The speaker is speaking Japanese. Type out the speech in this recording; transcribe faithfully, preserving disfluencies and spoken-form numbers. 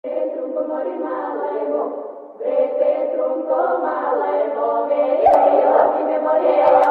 Trunco mori malevo, brete trunco malevo, me io io ti memoria.